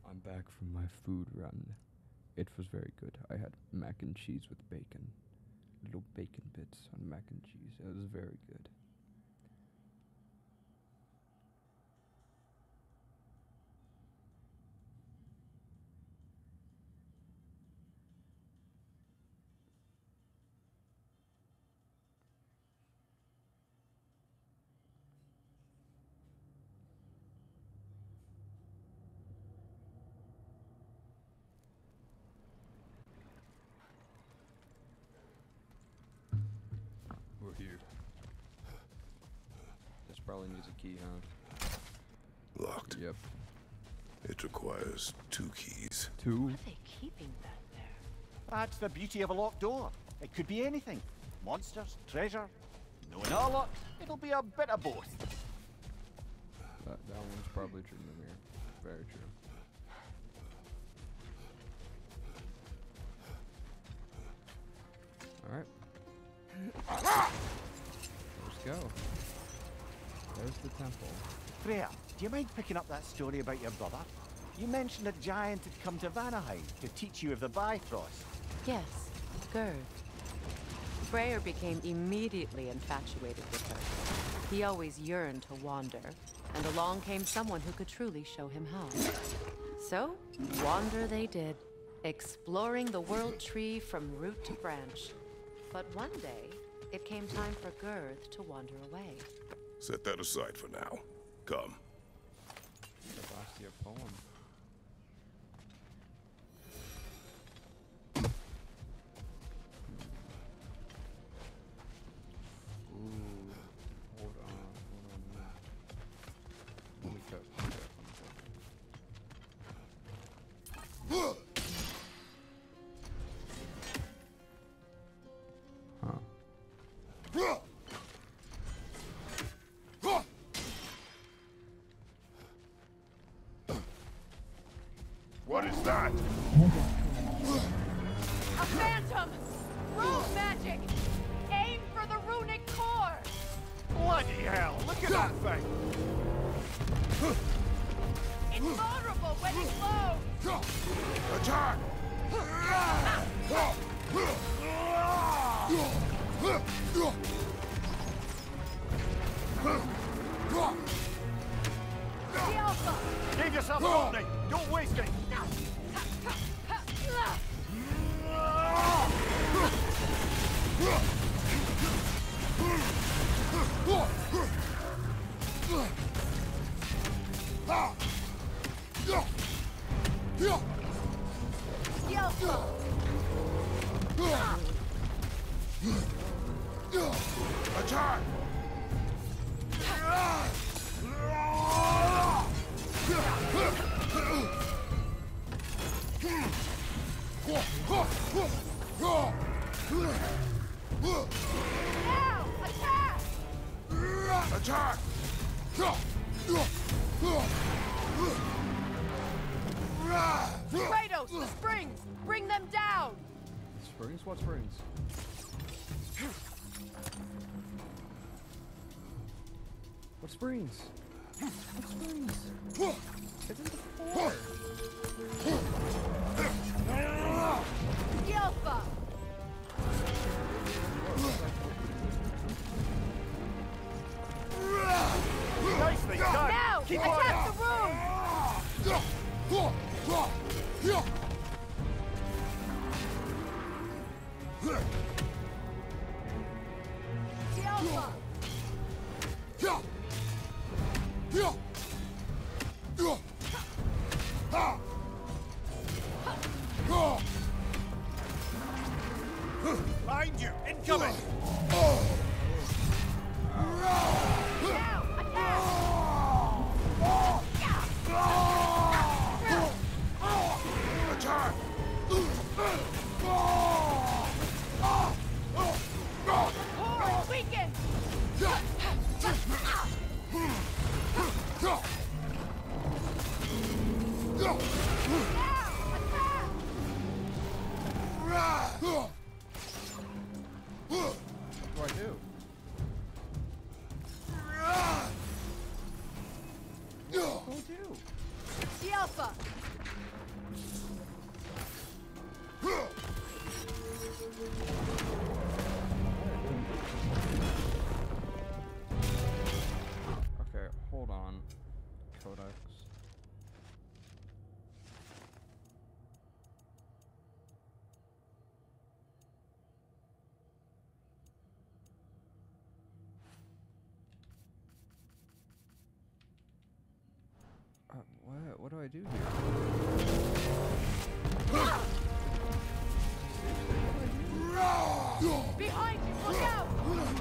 I'm back from my food run. It was very good. I had mac and cheese with bacon. Little bacon bits on mac and cheese. It was very good. We're here. This probably needs a key, huh? Locked. Yep. It requires 2 keys. 2? What are they keeping back there? That's the beauty of a locked door. It could be anything. Monsters, treasure. Knowing our luck, it'll be a bit of both. That one's probably true, Mimir. Very true. Alright. Let's go. There's the temple. Freya, do you mind picking up that story about your brother? You mentioned a giant had come to Vanaheim to teach you of the Bifrost. Yes, Gerd. Freyr became immediately infatuated with her. He always yearned to wander, and along came someone who could truly show him how. So, wander they did, exploring the world tree from root to branch. But one day, it came time for Gerd to wander away. Set that aside for now. Come. Sebastian poem. Ooh, hold on. Let me cut. What is that? A phantom! Rune magic! Aim for the runic core! Bloody hell, look at that thing! It's vulnerable when it glows! Attack! The alpha! Give yourself something! Don't waste it! The alpha! Attack! Now! Attack! Attack! Kratos, the springs! Bring them down! Springs? What springs? What springs? What springs? It's in the floor. The alpha! Nicely done! Now! Keep on Attack it! the room! The alpha! Behind you! Incoming! Now! Attack! Attack! Core is weakened! Now! Attack! What do I do? What do I do? The alpha! do I do here? Behind you! Look out!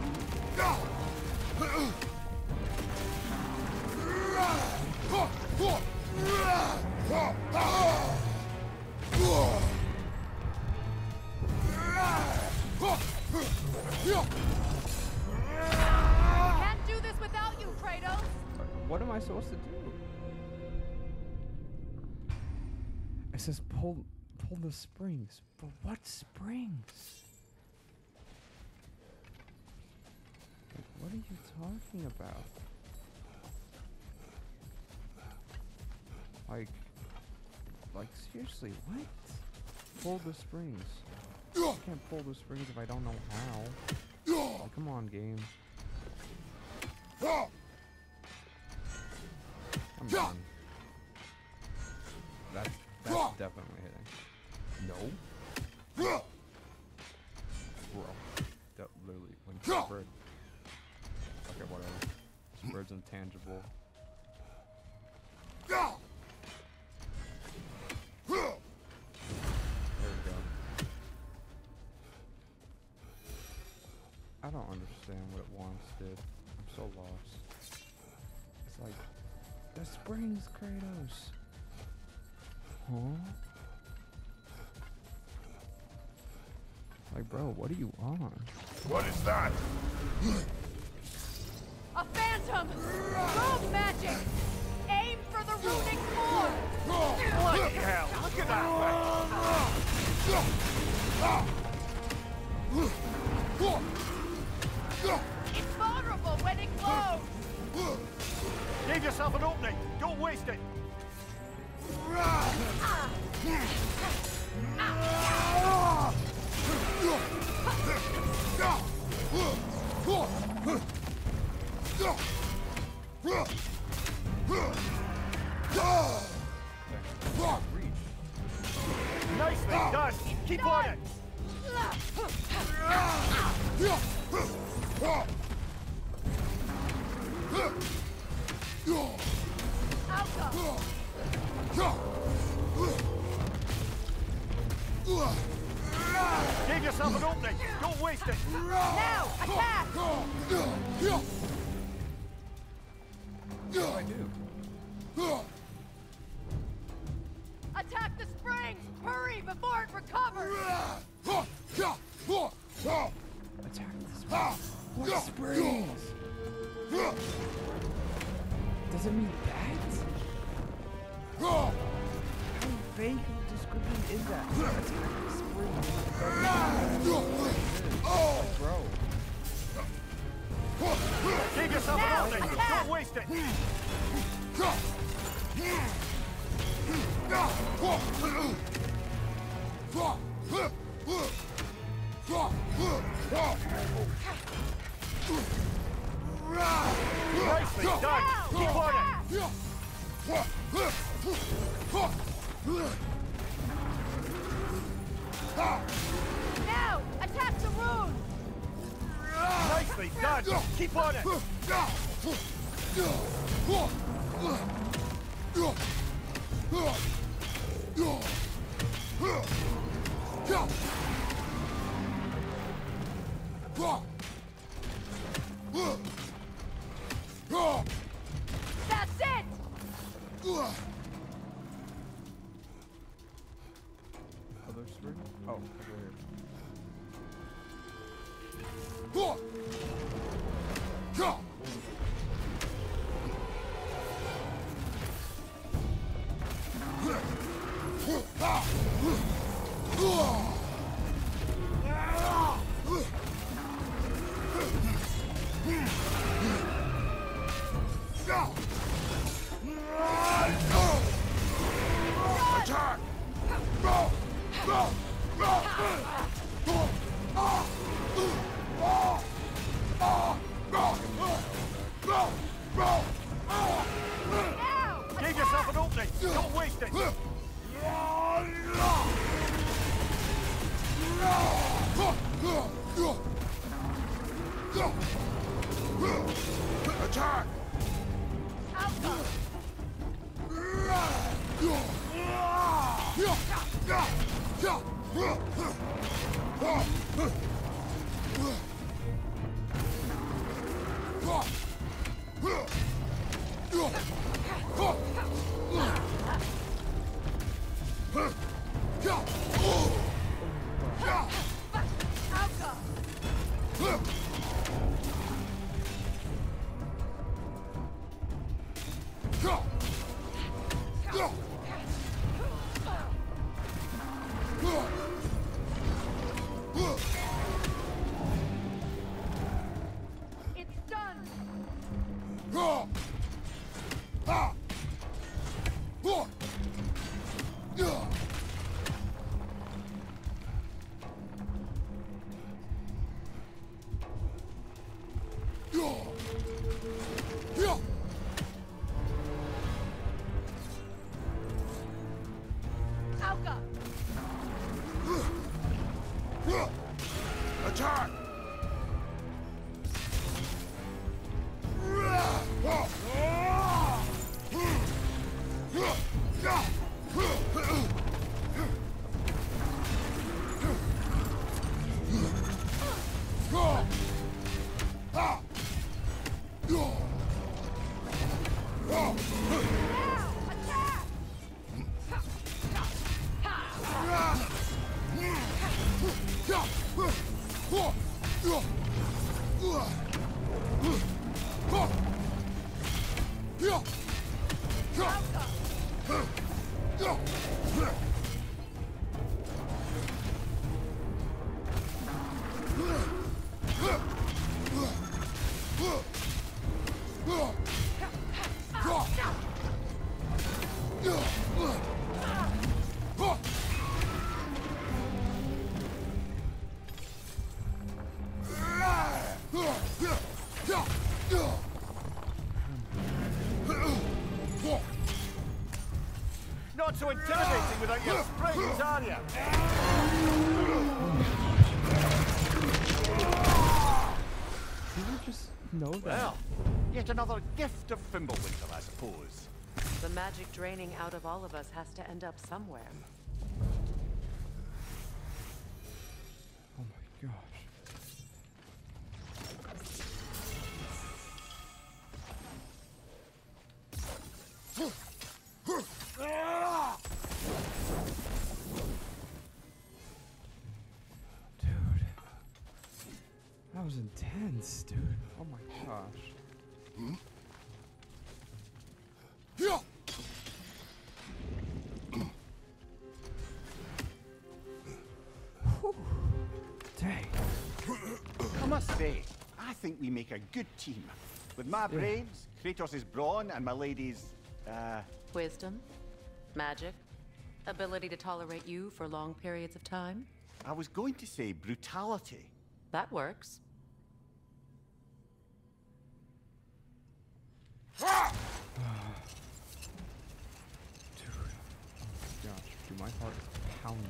Can't do this without you, Kratos! What am I supposed to do? It says pull the springs. But what springs? Like, what are you talking about? Like seriously, what? Pull the springs. I can't pull the springs if I don't know how. Like, come on, game. Come on. That's definitely hitting. No. Bro. That literally went to the bird. Okay, whatever. This bird's intangible. There we go. I don't understand what it wants, dude. I'm so lost. It's like, the springs, Kratos. Huh? Like, bro, what are you on? What is that? A phantom! Rogue magic! Aim for the runic core! Bloody hell! Look at that! It's vulnerable when it glows! Give yourself an opening! Don't waste it! Nicely done! Keep on it! Give yourself an opening! Don't waste it! Now, attack! What do I do? Attack the springs! Hurry before it recovers! Attack the springs. What springs? Does it mean that? How vague of a description is that? Attack the springs. Bro. Give yourself Now, an opening! attack! Don't waste it! Nicely done! Keep on it! Now, attack the rune! Nicely done! Keep on it! That's it! Other spring? Oh, over here. Attack! Now! Give yourself an opening! Don't waste it! Attack! Outcome! It's done! Alka! Attack! Not so intimidating without your springs, are you? Did you just know that? Well, yet another gift of Fimbulwinter, I suppose. The magic draining out of all of us has to end up somewhere. Oh my gosh. Dude. That was intense, dude. Oh my gosh. Whew. Dang. I must say, I think we make a good team. With my brains, Kratos' brawn, and my lady's, Wisdom, magic, ability to tolerate you for long periods of time. I was going to say brutality. That works. Dude. Oh my gosh. Dude, my heart is pounding.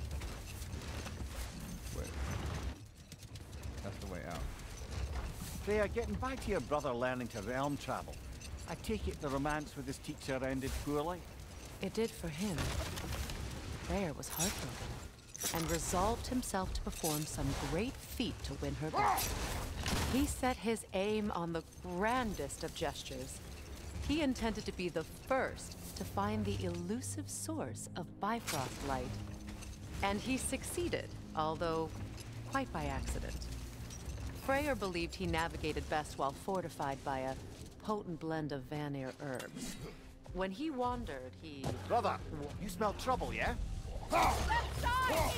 Wait. That's the way out. Freya, getting back to your brother learning to realm travel. I take it the romance with his teacher ended poorly? It did for him. Freyr was heartbroken and resolved himself to perform some great feat to win her back. He set his aim on the grandest of gestures. He intended to be the first to find the elusive source of Bifrost light. And he succeeded, although quite by accident. Freyr believed he navigated best while fortified by a potent blend of Vanir herbs. When he wandered, he... Brother, you smell trouble, yeah? Left side!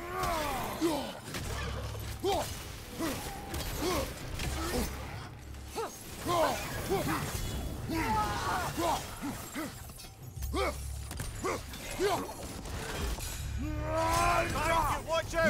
Watch out!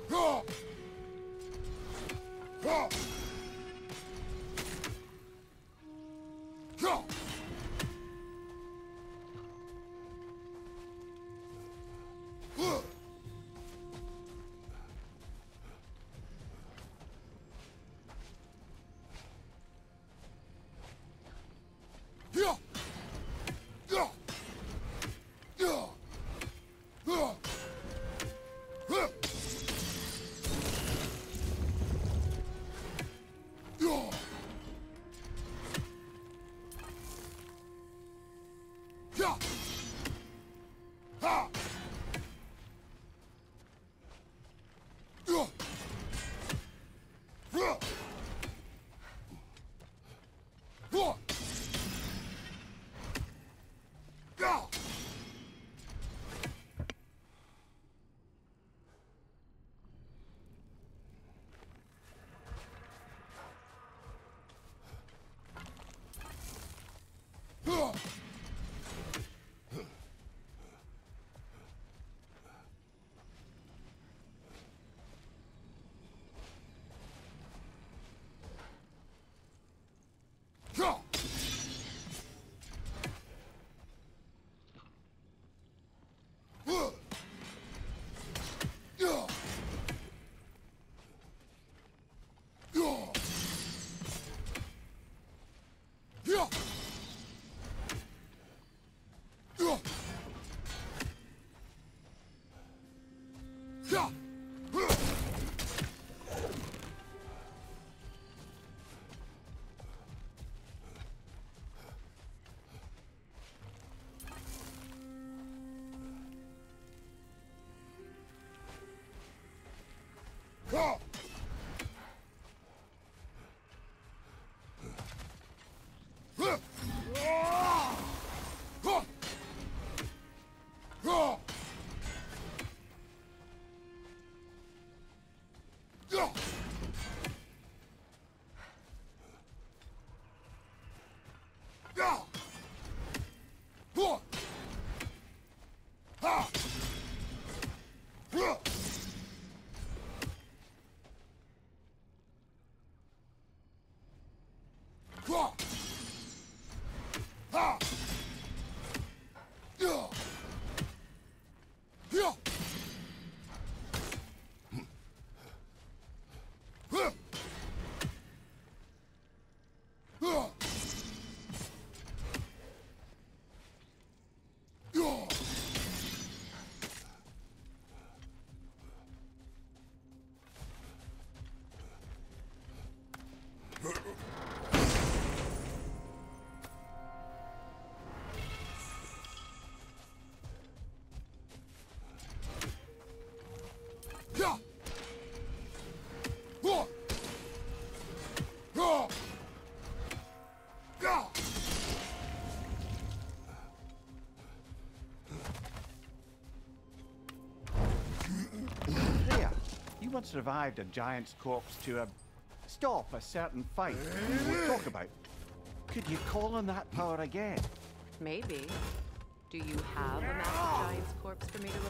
There. You once revived a giant's corpse to stop a certain fight we'll talk about. Could you call on that power again? Maybe. Do you have a massive giant's corpse for me to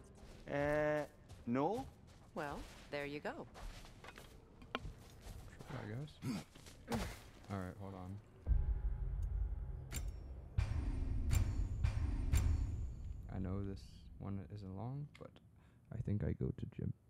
revive? No? Well, there you go. I guess. Alright, hold on. I know this one isn't long, but I think I go to gym.